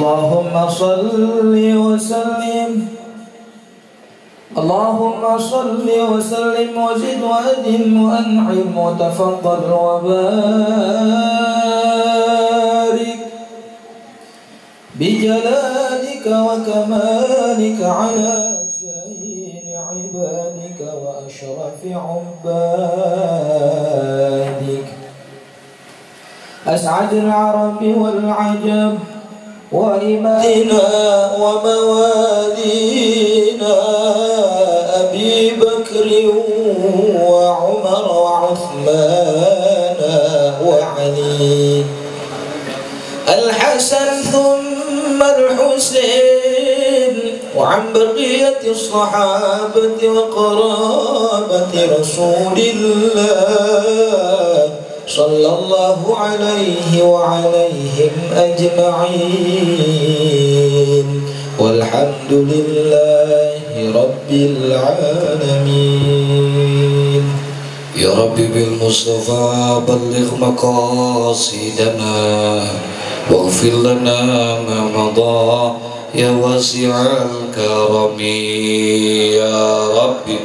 اللهم صل وسلم وزد وأدم وأنعم وتفضل وبارك بجلالك وكمالك على سيد عبادك وأشرف عبادك أسعد العرب والعجم وإمامنا وموالينا أبي بكر وعمر وعثمان وعلي الحسن ثم الحسين وعن بقية الصحابة وقرابة رسول الله صلى الله عليه وعليهم أجمعين والحمد لله رب العالمين. يا ربي بالمصطفى بلغ مقاصدنا واغفر لنا ما مضى يا واسع الكرم يا ربي.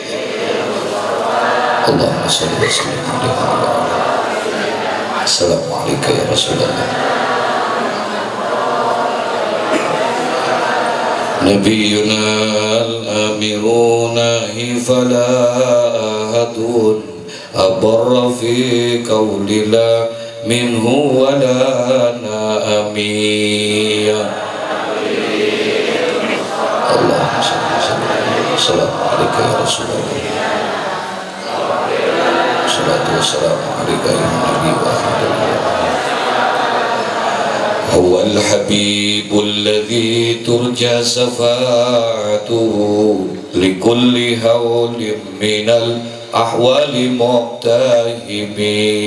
اللهم صل وسلم عليه. السلام عليك يا رسول الله. نبينا الأميرون فلا أحد أبر في قول لا منه ولا نأمي. اللهم صل وسلم. السلام عليك يا رسول الله. الصلاة والسلام عليك يا نبي وأحمد الله. هو الحبيب الذي ترجى شفاعته لكل هول من الأحوال مقتحم.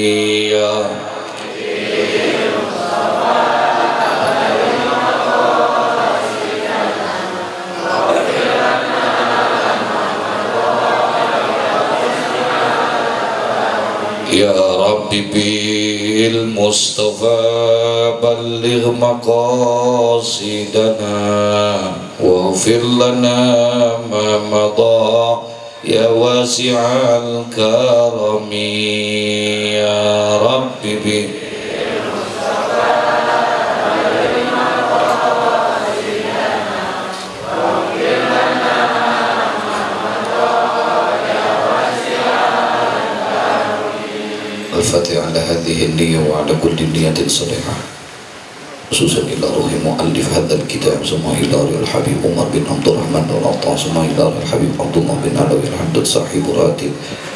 يا ربي بالمصطفى بلغ مقاصدنا واغفر لنا ما مضى يا واسع الكرم يا ربي بالمصطفى بلغ مقاصدنا واغفر لنا ما مضى يا واسع الفاتحة على هذه النية وعلى كل نية صالحة خصوصا إلى روح مؤلف هذا الكتاب ثم إلى روح الحبيب عمر بن عبد الرحمن العطاء ثم إلى روح الحبيب عبد الله بن علوي الحمد صاحب راتب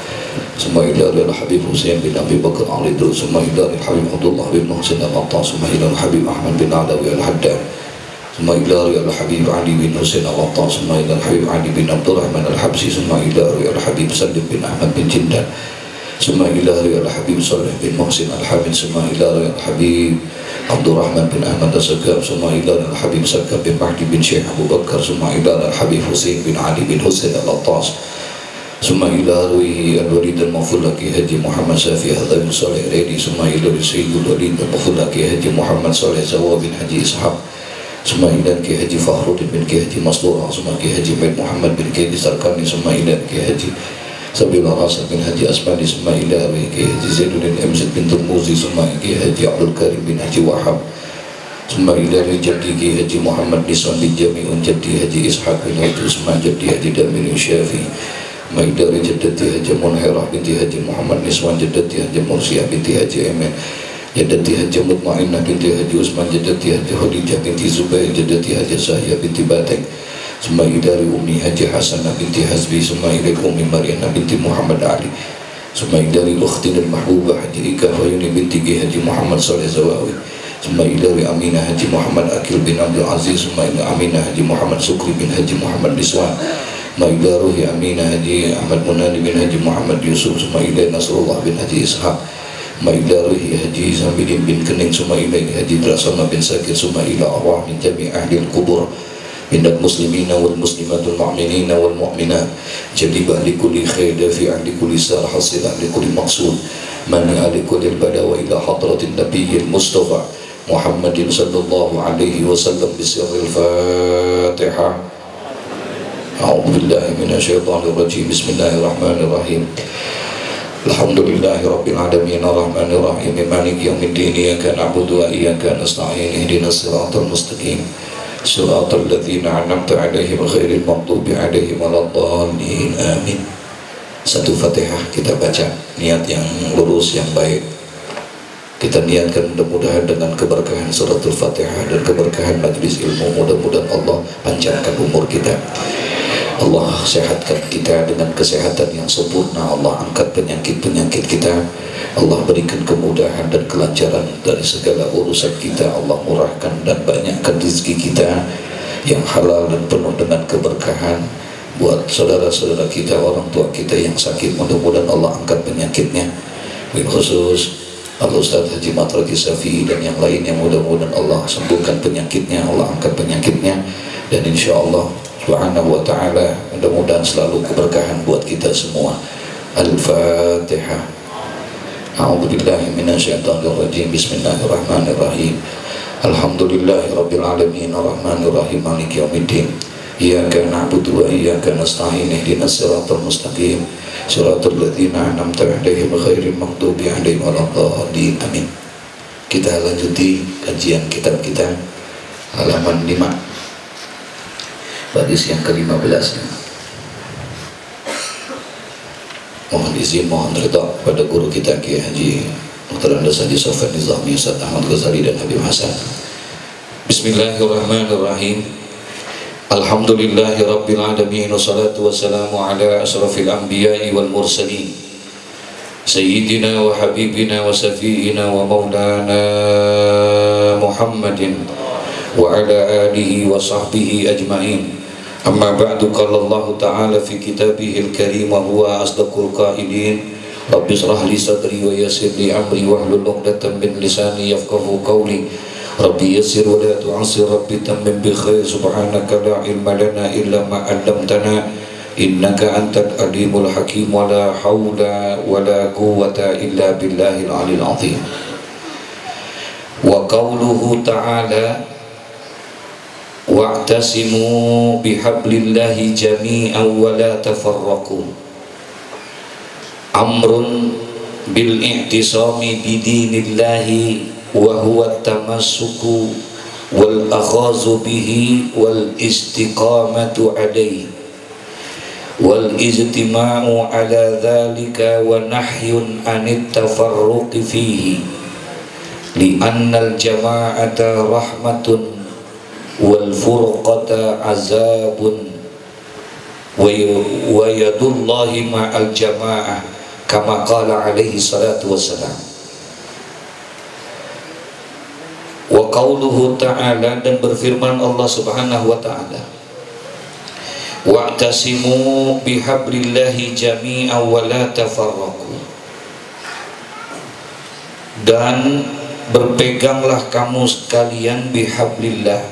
ثم إلى روح الحبيب حسين بن أبي بكر عريض ثم إلى روح الحبيب عبد الله بن محسن العطاء ثم إلى روح الحبيب أحمد بن علوي الحداد ثم إلى روح الحبيب علي بن حسين العطاء ثم إلى الحبيب علي بن عبد الرحمن الحبسي ثم إلى روح الحبيب سلم بن أحمد بن جندل ثم إلى روح الحبيب صالح بن محسن الحامد ثم إلى روح الحبيب عبد الرحمن بن أحمد السكاب ثم إلى روح الحبيب سكاب بن مهدي بن شيخ أبو بكر ثم إلى روح الحبيب حسين بن علي بن حسين العطاس ثم إلى روح الوليد المفلكي هدي محمد شافي هذا بن صالح ريدي ثم إلى سيد الوليد المفلكي هدي محمد صالح زوا بن حجي إسحاق ثم إلى هدي فخر بن هدي مصدورة ثم هدي بن محمد بن كيدي سركاني ثم إلى هدي سبيل راسل بن هدي أسماني ثم إلى هدي زيد بن أمزد بن ترموزي ثم هدي عبد الكريم بن هدي وحب ثم إلى جدي هدي محمد نسوان بن جميع جدي هدي إسحاق بن هدي ثم جدي هدي دامين الشافي ثم إلى جدتي هدي منحرة بنت هدي محمد نسوان جدتي هدي مرسية بنت هدي أمين جدتي هدي مطمئنة بنت هدي عثمان جدتي هدي خديجة بنت زبير جدتي هدي ساهية بنت باتك ثم إلى أمي هدي حسنة بنت حزبي ثم إلى أمي مريم بنت محمد علي ثم إلى أختنا المحبوبة هدي إكافيوني بنت هدي محمد صالح زواوي ثم إلى أمينة هدي محمد أكيل بن عبد العزيز ثم إلى أمينة هدي محمد سكري بن هدي محمد نسوان ثم إلى روح أمينة هدي أحمد مناني بن هدي محمد يوسف ثم إلى نصر الله بن هدي إسحاق ثم إلى روح هدي زامبين بن كنين ثم إلى هدي دراسنا بن ساكن ثم إلى أرواح من جميع أهل القبور من المسلمين والمسلمات والمؤمنين والمؤمنات جلبا لكل خير دافعا لكل سار حصلا لكل مقصود مانعا لكل البلاء وإلى حضرة النبي المصطفى Muhammadin sallallahu alaihi wasallam bisirril Fatihah. A'udzu billahi minasyaitonir rajim. Bismillahirrahmanirrahim. Alhamdulillahi rabbil alamin arrahmanir rahim maliki yaumiddin iyyaka na'budu wa iyyaka nasta'in ihdinas siratal mustaqim siratal ladzina an'amta 'alaihim ghairil maghdubi 'alaihim waladdallin amin. Satu Fatihah kita baca, niat yang lurus yang baik. Kita niatkan mudah-mudahan dengan keberkahan suratul Fatihah dan keberkahan majlis ilmu, mudah-mudahan Allah panjangkan umur kita, Allah sehatkan kita dengan kesehatan yang sempurna, Allah angkat penyakit-penyakit kita, Allah berikan kemudahan dan kelancaran dari segala urusan kita, Allah murahkan dan banyakkan rezeki kita yang halal dan penuh dengan keberkahan. Buat saudara-saudara kita, orang tua kita yang sakit, mudah-mudahan Allah angkat penyakitnya. Bin khusus Al-Ustaz Haji Matraki Safi dan yang lainnya, mudah-mudahan Allah sembuhkan penyakitnya, Allah angkat penyakitnya, dan insya Allah subhanahu wa ta'ala mudah-mudahan selalu keberkahan buat kita semua. Al-Fatihah. A'udzubillahi minasyaitonir rajim. Bismillahirrahmanirrahim. Alhamdulillahi rabbil alamin arrahmanir rahim maliki yaumiddin iyyaka na'budu wa iyyaka nasta'in ihdinas siratal mustaqim siratal ladzina an'amta 'alaihim ghairil maghdubi 'alaihim waladdallin amin. Kita lanjuti kajian kitab kita halaman 5 baris yang ke-15. Mohon izin, mohon ridha pada guru kita Kiai Haji Dr. Andes Haji Sofyan Nizami, Ustaz Ahmad Ghazali dan Habib Hasan. Bismillahirrahmanirrahim. Alhamdulillahi rabbil alamin wassalatu wassalamu ala asrafil anbiya'i wal mursalin sayyidina wa habibina wa safiina wa maulana Muhammadin wa ala alihi wa sahbihi ajma'in. Amma ba'du, qala Allah ta'ala fi kitabihil karim wa huwa asdaqul qailin. Rabbi shrah li sadri wa yassir li amri wahlul 'uqdatam min lisani yafqahu qawli. Rabbi yassir wa la tu'assir, Rabbi tammim bi khair. Subhanaka la ilma lana illa ma 'allamtana innaka antal alimul hakim. Wa la haula wa la quwwata illa billahil 'aliyyil 'azim. Wa qawluhu ta'ala wa'tasimu bihablillahi jami'an wa la tafarraqu. Amrun bil i'tisami bidinillahi wa huwa tamassuku wal akhazu bihi wal istiqamatu alayhi wal ijtima'u ala dhalika wa nahyun anit tafarruqi fihi li'anna al jama'ata rahmatun wal furqata azabun wa yadullahi ma'al jama'ah kama qala alaihi salatu wassalam. Wa qauluhu ta'ala, dan berfirman Allah subhanahu wa ta'ala, wa'tasimu bihablillahi jami'an wa la tafarraqu, dan berpeganglah kamu sekalian bihablillah,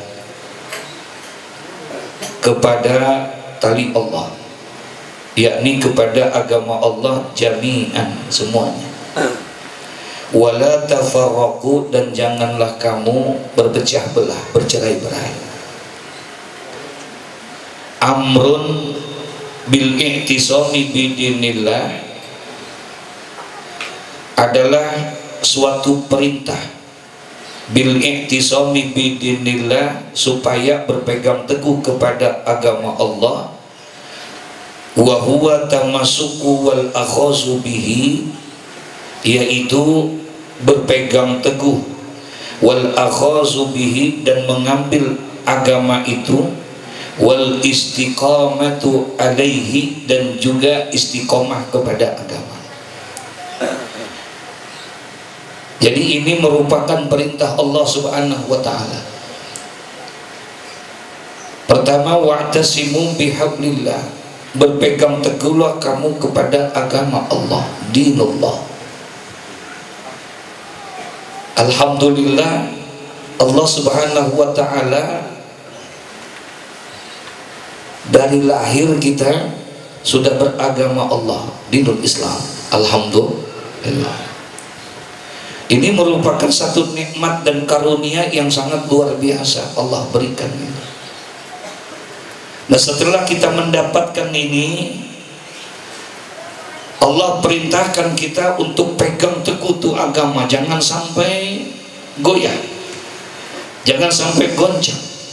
kepada tali Allah, yakni kepada agama Allah jami'an, semuanya. Wala tafarraqu, dan janganlah kamu berpecah belah, bercerai-berai. Amrun bil i'tisami bidinillah adalah suatu perintah, bil i'tisami bidinillah, supaya berpegang teguh kepada agama Allah. Wa huwa tamassuku wal akhazu bihi, yaitu berpegang teguh, wal akhazu bihi, dan mengambil agama itu, wal istiqamatu alaihi, dan juga istiqomah kepada agama. Jadi ini merupakan perintah Allah subhanahu wa ta'ala. Pertama, wa'tasimu bihablillah, berpegang teguhlah kamu kepada agama Allah, dinullah. Alhamdulillah, Allah subhanahu wa ta'ala dari lahir kita sudah beragama Allah, dinul Islam. Alhamdulillah. Ini merupakan satu nikmat dan karunia yang sangat luar biasa Allah berikan. Nah, setelah kita mendapatkan ini, Allah perintahkan kita untuk pegang teguh tuh agama, jangan sampai goyah, jangan sampai goncang.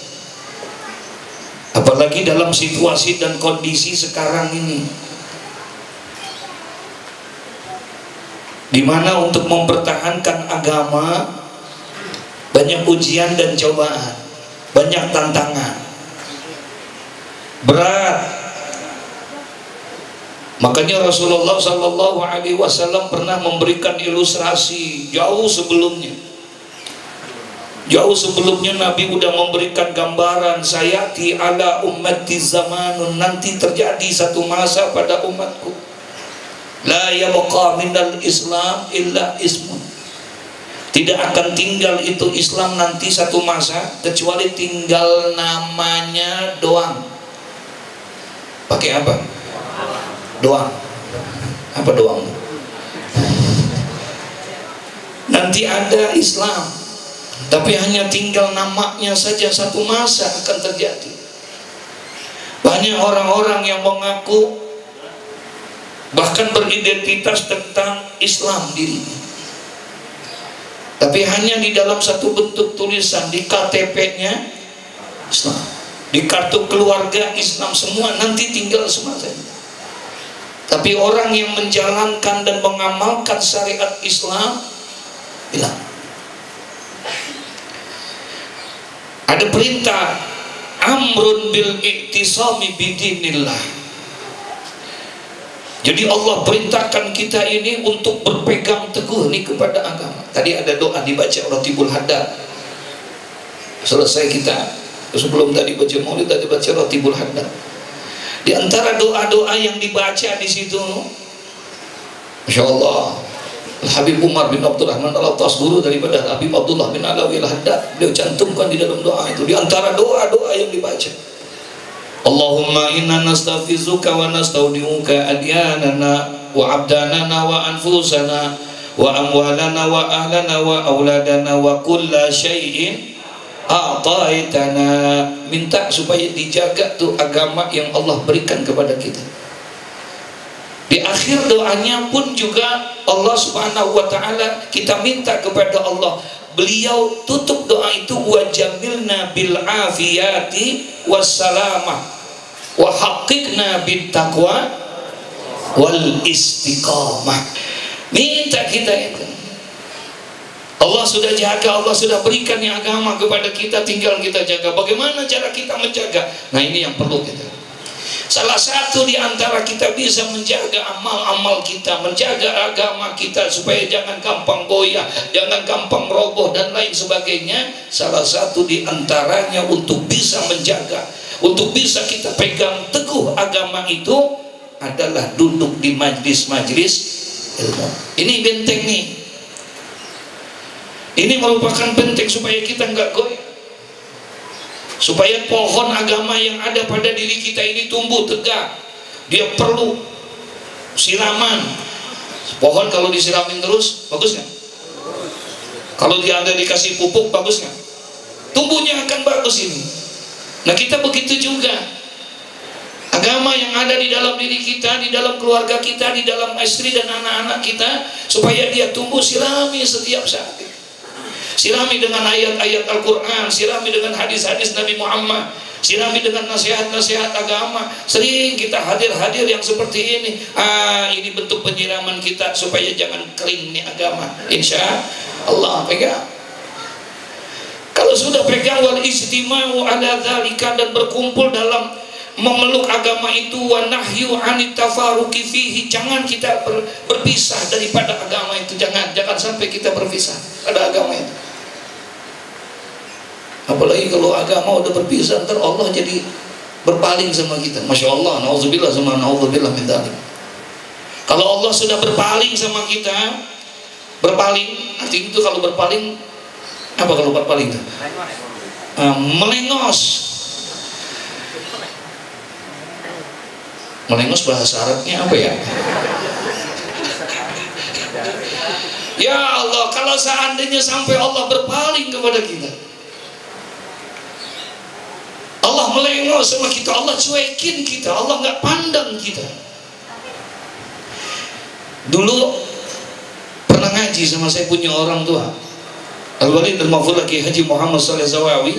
Apalagi dalam situasi dan kondisi sekarang ini, di mana untuk mempertahankan agama banyak ujian dan cobaan, banyak tantangan, berat. Makanya Rasulullah Sallallahu Alaihi Wasallam pernah memberikan ilustrasi jauh sebelumnya. Jauh sebelumnya Nabi udah memberikan gambaran, sayati ala ummati zamanun, nanti terjadi satu masa pada umatku, la yabqa minal Islam illa ismun, tidak akan tinggal itu Islam nanti satu masa kecuali tinggal namanya doang. Pakai apa? Doang. Apa doang? Nanti ada Islam, tapi hanya tinggal namanya saja, satu masa akan terjadi. Banyak orang-orang yang mengaku bahkan beridentitas tentang Islam dirinya, tapi hanya di dalam satu bentuk tulisan, di KTP-nya Islam, di kartu keluarga Islam, semua nanti tinggal semua saja. Tapi orang yang menjalankan dan mengamalkan syariat Islam hilang. Ada perintah amrun bil iktisami bidinillah. Jadi Allah perintahkan kita ini untuk berpegang teguh nih kepada agama. Tadi ada doa dibaca Ratibul Haddad. Selesai kita, sebelum tadi baca Maulid tadi baca Ratibul Haddad. Di antara doa-doa yang dibaca di situ, Masya Allah, Habib Umar bin Abdurrahman Al-Attas, guru daripada Habib Abdullah bin Alawi Al-Haddad, beliau cantumkan di dalam doa itu. Di antara doa-doa yang dibaca, Allahumma inna nastafizuka wa nastaudiuka adyanana wa abdanana wa anfusana wa amwalana wa ahlana wa auladana wa kulla syai'in a'taitana. Minta supaya dijaga tuh agama yang Allah berikan kepada kita. Di akhir doanya pun juga Allah Subhanahu wa taala, kita minta kepada Allah, beliau tutup doa itu wajamilna bil afiyati wassalamah wa haqiqna bit taqwa wal istiqamah. Minta kita itu, Allah sudah jaga, Allah sudah berikan yang agama kepada kita, tinggal kita jaga. Bagaimana cara kita menjaga? Nah, ini yang perlu kita. Salah satu di antara kita bisa menjaga amal-amal kita, menjaga agama kita supaya jangan gampang goyah, jangan gampang roboh dan lain sebagainya. Salah satu di antaranya untuk bisa menjaga, untuk bisa kita pegang teguh agama itu adalah duduk di majlis-majlis ilmu. Ini benteng nih. Ini merupakan benteng supaya kita nggak goyah, supaya pohon agama yang ada pada diri kita ini tumbuh tegak. Dia perlu siraman. Pohon kalau disiramin terus bagus nggak? Kalau dia ada dikasih pupuk bagus nggak? Tumbuhnya akan bagus ini. Nah, kita begitu juga. Agama yang ada di dalam diri kita, di dalam keluarga kita, di dalam istri dan anak-anak kita, supaya dia tumbuh, sirami setiap saat. Sirami dengan ayat-ayat Al-Quran, sirami dengan hadis-hadis Nabi Muhammad, sirami dengan nasihat-nasihat agama. Sering kita hadir-hadir yang seperti ini. Ini bentuk penyiraman kita supaya jangan kering nih agama. Insya Allah pegang. Kalau sudah pegang, wal istima'u ala dzalika, dan berkumpul dalam memeluk agama itu, wa nahyu anit tafaruqi fihi, jangan kita berpisah daripada agama itu. Jangan sampai kita berpisah pada agama itu. Apalagi kalau agama udah berpisah, ntar Allah jadi berpaling sama kita. Masya Allah, na'udzubillah sama na'udzubillah min dzalik. Kalau Allah sudah berpaling sama kita, berpaling artinya itu, kalau berpaling apa kalau berpaling itu? Melengos. Melengos bahasa Arabnya apa ya? Ya Allah, kalau seandainya sampai Allah berpaling kepada kita, Allah melengos sama kita, Allah cuekin kita, Allah nggak pandang kita. Dulu pernah ngaji sama saya punya orang tua, Al-Walid Al-Maful lagi Haji Muhammad Saleh Zawawi.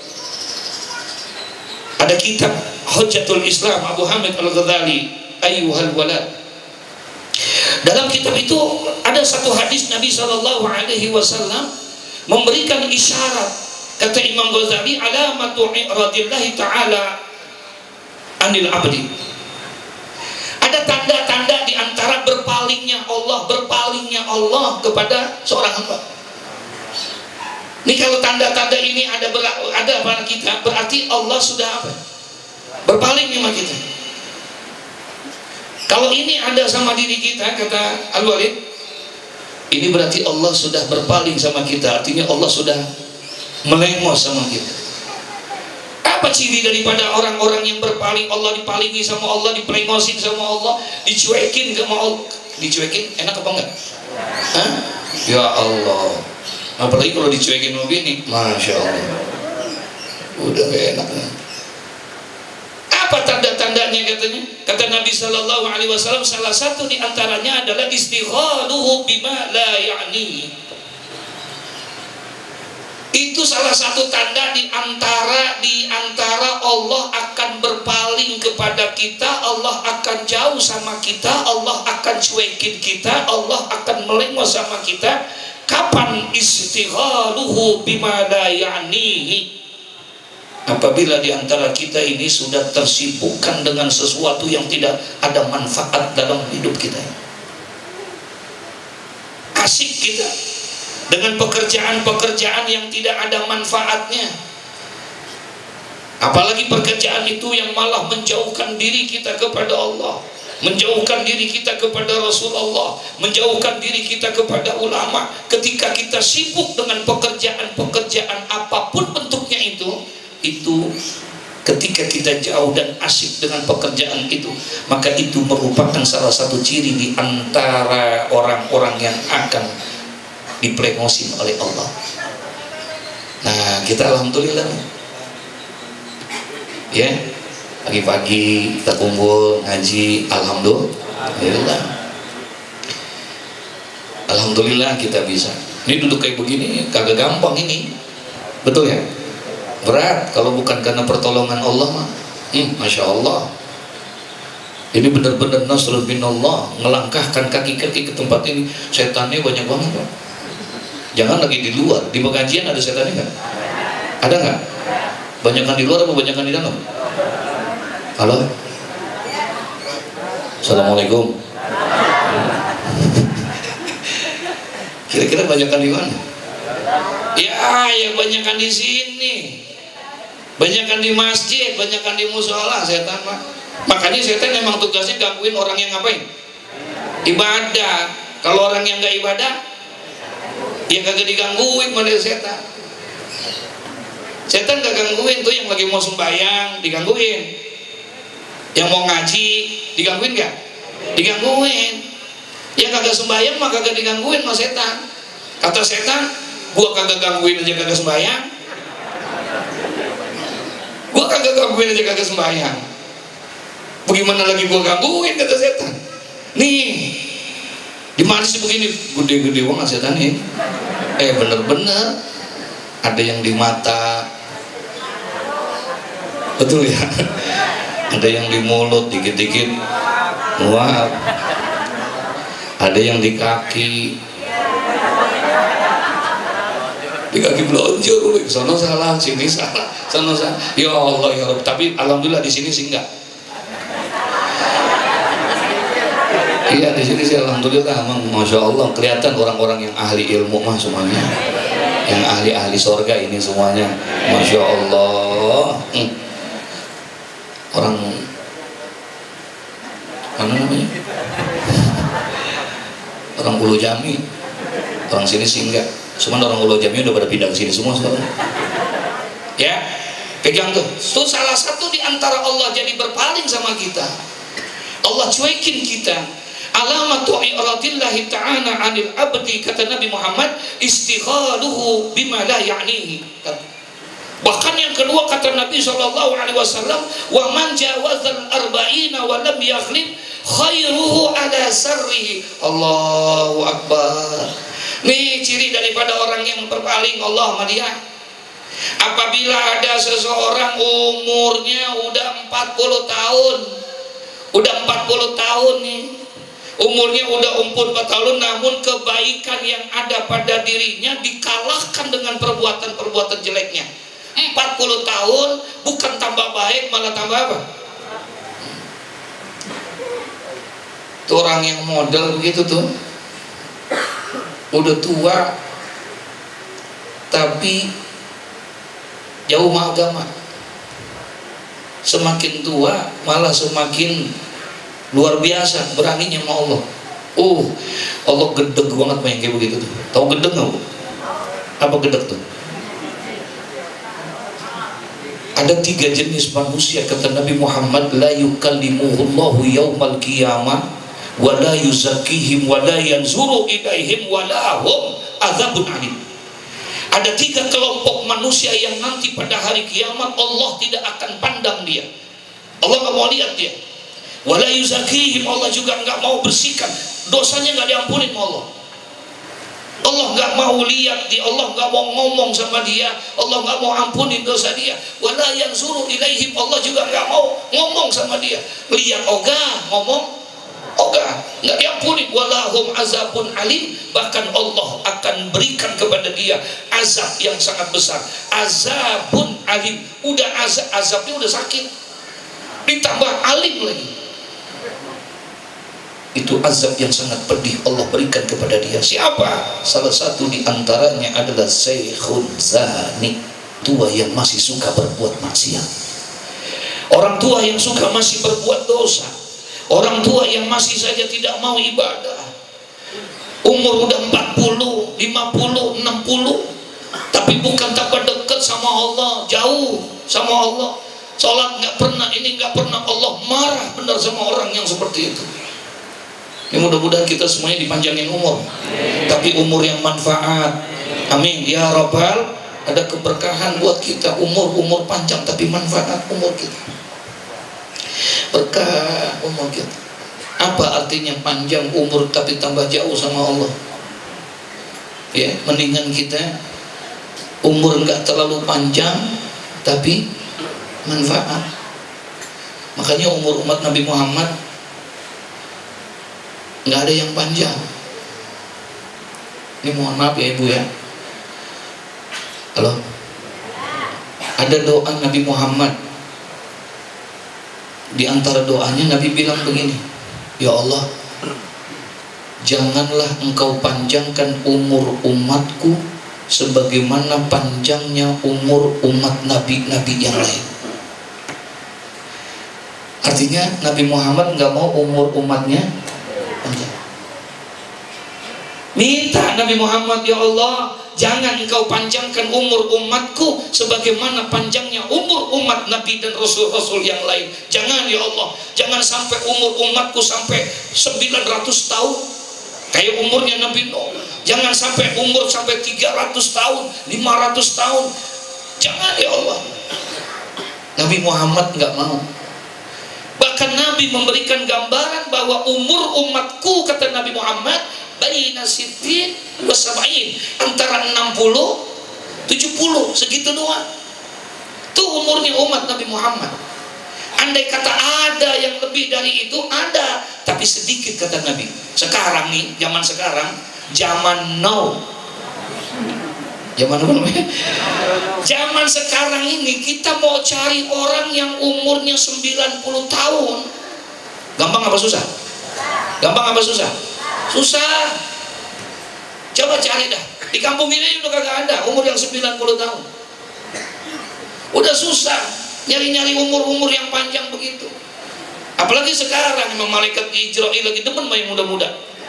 Ada kitab Hujjatul Islam Abu Hamid Al-Ghazali, Ayyuhal Walad. Dalam kitab itu ada satu hadis Nabi SAW memberikan isyarat. Kata Imam Ghazali, alamatu i'radillahi ta'ala anil abdi. Ada tanda-tanda di antara berpalingnya Allah kepada seorang hamba. Ini kalau tanda-tanda ini ada pada kita, berarti Allah sudah apa? Berpaling sama kita. Kalau ini ada sama diri kita, kata Al-Walid, ini berarti Allah sudah berpaling sama kita. Artinya Allah sudah melengos sama kita. Apa ciri daripada orang-orang yang berpaling? Allah dipalingi sama Allah, dipelengosin sama Allah, dicuekin sama Allah. Dicuekin enak apa enggak? Hah? Ya Allah. Apalagi kalau dicuekin begini, Masya Allah, udah gak enak. Apa tanda-tandanya katanya? Kata Nabi SAW, salah satu diantaranya adalah istighaluhu bima la ya'ni. Itu salah satu tanda di antara Allah akan berpaling kepada kita, Allah akan jauh sama kita, Allah akan cuekin kita, Allah akan melengos sama kita. Kapan istighaluhu bima la ya'nihi? Apabila di antara kita ini sudah tersibukkan dengan sesuatu yang tidak ada manfaat dalam hidup kita, asik kita dengan pekerjaan-pekerjaan yang tidak ada manfaatnya, apalagi pekerjaan itu yang malah menjauhkan diri kita kepada Allah, menjauhkan diri kita kepada Rasulullah, menjauhkan diri kita kepada ulama. Ketika kita sibuk dengan pekerjaan-pekerjaan apapun bentuknya itu ketika kita jauh dan asik dengan pekerjaan itu, maka itu merupakan salah satu ciri di antara orang-orang yang akan diplemosin oleh Allah. Nah, kita alhamdulillah ya, pagi-pagi kita kumpul ngaji, alhamdulillah kita bisa. Ini duduk kayak begini kagak gampang ini, betul ya? Berat kalau bukan karena pertolongan Allah mah. Masya Allah, ini benar-benar nasrul minallah. Ngelangkahkan kaki-kaki ke tempat ini, setannya banyak banget Pak. Jangan lagi di luar, di pengajian ada setannya nggak? Ada nggak? Banyakan di luar apa banyakan di dalam? Halo, Assalamualaikum. Kira-kira banyakan di mana? Ya banyakan di sini, banyakan di masjid, banyakan di musola setan Pak. Makanya setan memang tugasnya gangguin orang yang ngapain? Ibadah. Kalau orang yang nggak ibadah, dia kagak digangguin oleh setan. Setan gak gangguin tuh yang lagi mau sembahyang, digangguin. Yang mau ngaji, digangguin gak? Digangguin. Yang kagak sembahyang mah kagak digangguin sama setan. Kata setan, gua kagak gangguin aja kagak sembahyang, gua kagak gangguin aja kagak sembahyang, bagaimana lagi gua gangguin, kata setan. Nih di mana sih begini gede-gede banget setan nih. Bener-bener ada yang di mata, betul ya, ada yang di mulut dikit-dikit, wah, ada yang di kaki, di kaki belonjor, sono salah, sini salah, sono salah. Ya Allah ya Rabb. Tapi alhamdulillah di sini sih enggak. Iya, di sini sih alhamdulillah, masya Allah, kelihatan orang-orang yang ahli ilmu mah semuanya, yang ahli-ahli sorga ini semuanya, masya Allah. Orang mana namanya? Orang Ulu Jami, orang sini sih enggak. Cuman orang Ulu Jami udah pada pindah ke sini semua sekarang. Ya, pegang tuh. Itu salah satu di antara Allah jadi berpaling sama kita. Allah cuekin kita. Alamatu i'radillahi ta'ala 'anil abdi, kata Nabi Muhammad, istighaluhu bima la ya'nihi. Bahkan yang kedua kata Nabi SAW, wa man jawazal arba'ina wa lam yaghlib khairuhu ala sarrihi. Allahu Akbar. Nih ciri daripada orang yang berpaling Allah sama dia. Apabila ada seseorang umurnya udah 40 tahun, udah 40 tahun nih, umurnya udah 4 tahun, namun kebaikan yang ada pada dirinya dikalahkan dengan perbuatan-perbuatan jeleknya. 40 tahun bukan tambah baik, malah tambah apa? Tuh orang yang model begitu tuh, udah tua tapi jauh sama agama. Semakin tua malah semakin luar biasa beraninya sama Allah. Allah gedeg banget main kayak begitu tuh. Tahu gedeg nggak Bu? Apa gedeg tuh? Ada 3 jenis manusia kata Nabi Muhammad, la yukallimuhullahu yaumal qiyamah wa la yuzakkihim wa la yanzuru ilaihim wa lahum adzabun alim. Ada 3 kelompok manusia yang nanti pada hari kiamat Allah tidak akan pandang dia. Allah nggak mau lihat dia. Wa la yuzakkihim, Allah juga nggak mau bersihkan. Dosanya nggak diampuni sama Allah. Allah nggak mau lihat dia, Allah nggak mau ngomong sama dia, Allah nggak mau ampuni dosa dia. Wala yanzuru ilaihim, Allah juga nggak mau ngomong sama dia. Lihat ogah, ngomong ogah, nggak diampuni. Walahum azabun alim, bahkan Allah akan berikan kepada dia azab yang sangat besar. Azabun alim, udah azabnya udah sakit, ditambah alim lagi. Itu azab yang sangat pedih Allah berikan kepada dia. Siapa? Salah satu di antaranya adalah Syekhun Zani, tua yang masih suka berbuat maksiat. Orang tua yang suka masih berbuat dosa. Orang tua yang masih saja tidak mau ibadah. Umur udah 40, 50, 60, tapi bukan tambah dekat sama Allah, jauh sama Allah. Sholat nggak pernah, ini nggak pernah. Allah marah benar sama orang yang seperti itu. Ya mudah-mudahan kita semuanya dipanjangin umur, tapi umur yang manfaat. Amin ya Rabbal. Ada keberkahan buat kita, umur panjang tapi manfaat umur kita, berkah umur kita. Apa artinya panjang umur tapi tambah jauh sama Allah? Ya, mendingan kita umur nggak terlalu panjang tapi manfaat. Makanya umur umat Nabi Muhammad nggak ada yang panjang. Ini mohon maaf ya Ibu ya. Halo. Ada doa Nabi Muhammad. Di antara doanya Nabi bilang begini, ya Allah, janganlah engkau panjangkan umur umatku sebagaimana panjangnya umur umat nabi-nabi yang lain. Artinya Nabi Muhammad nggak mau umur umatnya panjang. Minta Nabi Muhammad, ya Allah, jangan engkau panjangkan umur umatku sebagaimana panjangnya umur umat Nabi dan Rasul-Rasul yang lain. Jangan ya Allah, jangan sampai umur umatku sampai 900 tahun kayak umurnya Nabi Nuh. Jangan sampai umur sampai 300 tahun, 500 tahun. Jangan ya Allah. Nabi Muhammad nggak mau. Bahkan Nabi memberikan gambaran bahwa umur umatku, kata Nabi Muhammad, baina sittin wa sab'in, antara 60 70, segitu doang. Tuh umurnya umat Nabi Muhammad. Andai kata ada yang lebih dari itu, ada, tapi sedikit kata Nabi. Sekarang nih, zaman sekarang, zaman now. Zaman apa namanya? Zaman sekarang ini kita mau cari orang yang umurnya 90 tahun. Gampang apa susah? Gampang apa susah? Susah. Coba cari dah. Di kampung ini udah kagak ada umur yang 90 tahun. Udah susah nyari-nyari umur-umur yang panjang begitu. Apalagi sekarang memang malaikat Israel lagi demen main muda-muda.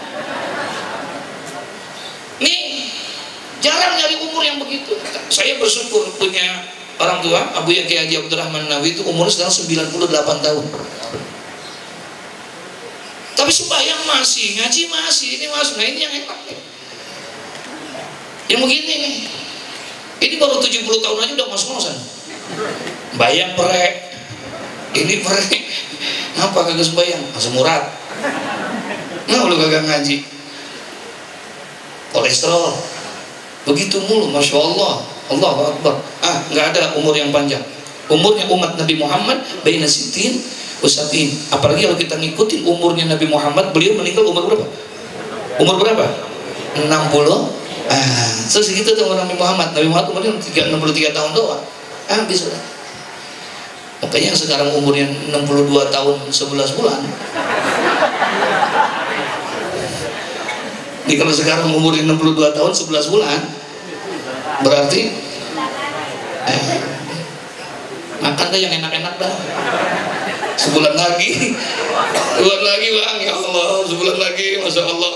Nih, jarang nyari umur yang begitu. Saya bersyukur punya orang tua, Abu Kiai Haji Abdurrahman Nawawi, itu umurnya sekarang 98 tahun. Tapi sembahyang masih, ngaji masih, ini masuk. Nah ini yang enak nih. Yang begini nih. Ini baru 70 tahun aja udah ngos-ngosan. Bayang perek. Ini perek. Ngapa kagak sembahyang? Asam urat. Nah lu kagak ngaji. Kolesterol. Begitu mulu, Masya Allah. Allahu Akbar. Nggak ada umur yang panjang. Umurnya umat Nabi Muhammad baina sitin usatin. Apalagi kalau kita ngikutin umurnya Nabi Muhammad, beliau meninggal umur berapa? Umur berapa? 60. Terus gitu tuh Nabi Muhammad. Nabi Muhammad umurnya 63 tahun doang. Habis sudah. Makanya yang sekarang umurnya 62 tahun 11 bulan. Jadi kalau sekarang umurnya 62 tahun 11 bulan, berarti makan deh yang enak-enak dah. Sebulan lagi, sebulan lagi bang, ya Allah, sebulan lagi, Masya Allah.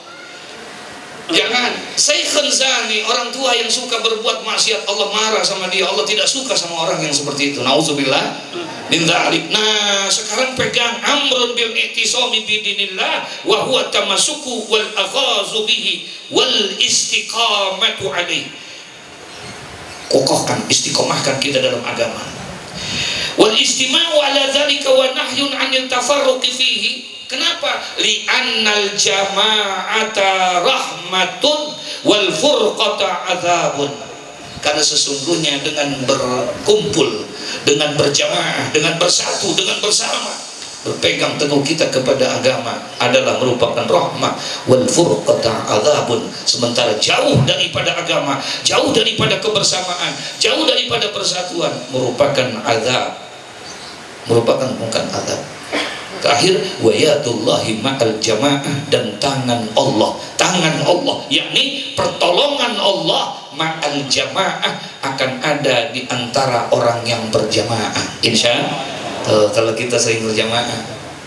Jangan, Syekhun Zani, orang tua yang suka berbuat maksiat, Allah marah sama dia, Allah tidak suka sama orang yang seperti itu. Nauzubillah min dzalik. Nah, sekarang pegang amrun bil i'tisami bidinillah wa huwa tamassuku wal akhazu bihi wal istiqamatu alaihi. Kokohkan, istiqomahkan kita dalam agama. Wal istima'u ala dzalika wa nahyun 'anil tafarruqi fihi. Kenapa? Li'annal jama'ata rahmatun wal furqata adzabun. Karena sesungguhnya dengan berkumpul, dengan berjamaah, dengan bersatu, dengan bersama, berpegang teguh kita kepada agama adalah merupakan rahmat, wal furqata adzabun. Sementara jauh daripada agama, jauh daripada kebersamaan, jauh daripada persatuan merupakan azab, merupakan bukan azab. Terakhir, wayadullahi ma'al jamaah, dan tangan Allah yakni pertolongan Allah ma'al jamaah akan ada di antara orang yang berjamaah. Insya Allah, kalau kita sering berjamaah,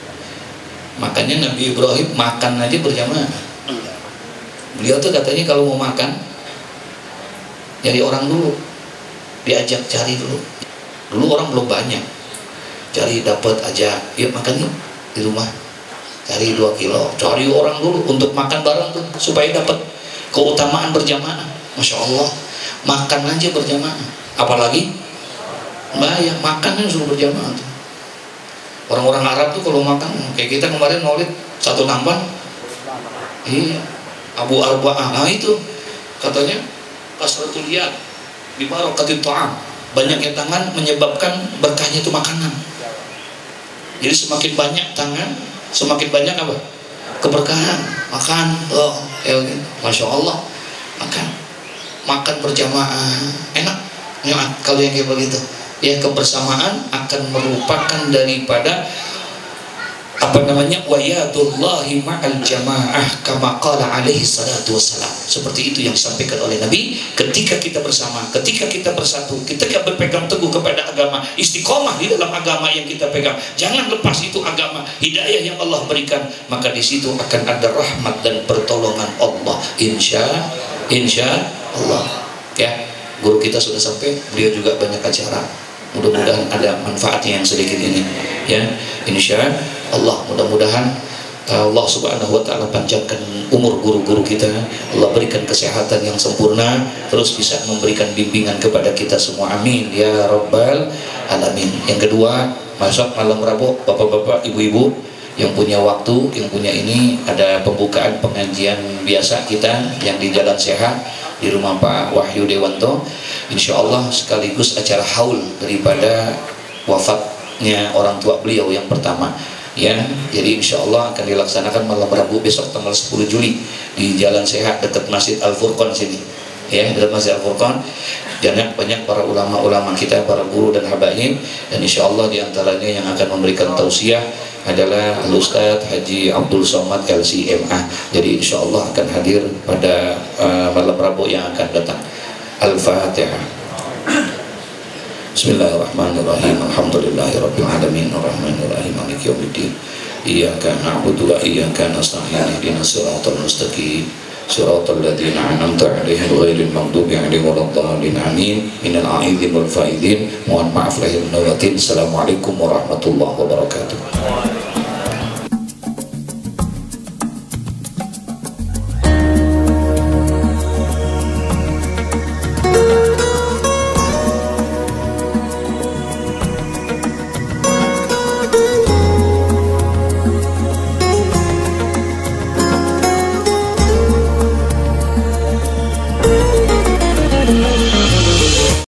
makanya Nabi Ibrahim makan aja berjamaah. Beliau tuh katanya kalau mau makan nyari orang dulu, diajak cari dulu orang belum banyak, cari dapat aja, yuk makan yuk di rumah, cari 2 kilo, cari orang dulu untuk makan bareng tuh supaya dapat keutamaan berjamaah. Masya Allah, makan aja berjamaah, apalagi bayar makannya suruh berjamaah tuh. Orang-orang Arab tuh kalau makan kayak kita kemarin maulid satu nampan, iya, Abu Arba'ah, nah itu katanya kasratul yad bi barakatit ta'am, banyaknya tangan menyebabkan berkahnya itu makanan. Jadi semakin banyak tangan, semakin banyak apa? Keberkahan. Makan, Masya Allah, makan berjamaah, enak. Kalau yang kayak begitu, ya kebersamaan akan merupakan daripada wayadullahi ma'al jamaah kama qala alaihi salatu wassalam. Seperti itu yang disampaikan oleh Nabi. Ketika kita bersama, ketika kita bersatu, ketika berpegang teguh kepada agama, istiqomah di dalam agama yang kita pegang, jangan lepas itu agama, hidayah yang Allah berikan, maka di situ akan ada rahmat dan pertolongan Allah. Insya Allah. Ya, guru kita sudah sampai, beliau juga banyak acara. Mudah-mudahan ada manfaatnya yang sedikit ini, ya. Insya Allah, mudah-mudahan Allah Subhanahu wa ta'ala panjangkan umur guru-guru kita, Allah berikan kesehatan yang sempurna, terus bisa memberikan bimbingan kepada kita semua, amin ya rabbal alamin. Yang kedua, masuk malam Rabu, bapak-bapak, ibu-ibu yang punya waktu, yang punya ini, ada pembukaan pengajian biasa kita yang di Jalan Sehat di rumah Pak Wahyu Dewanto, insya Allah sekaligus acara haul daripada wafatnya orang tua beliau yang pertama, ya. Jadi insya Allah akan dilaksanakan malam Rabu besok tanggal 10 Juli di Jalan Sehat dekat Masjid Al-Furqan sini, ya, dekat Masjid Al-Furqan. Dan banyak para ulama-ulama kita, para guru dan habaib, dan insya Allah diantaranya yang akan memberikan tausiah adalah Al-Ustadz Haji Abdul Somad LCMA. Jadi insya Allah akan hadir pada malam Rabu yang akan datang. Al-Fatihah. Bismillahirrahmanirrahim. Alhamdulillahirabbil alamin arrahmanir rahim maliki yaumiddin. Iyyaka na'budu wa iyyaka nasta'in ihdinas siratal mustaqim siratal ladzina an'amta 'alaihim ghairil maghdubi 'alaihim waladdallin amin. Minal aidin wal faidin. Mohon maaf lahir dan batin. Assalamualaikum warahmatullahi wabarakatuh.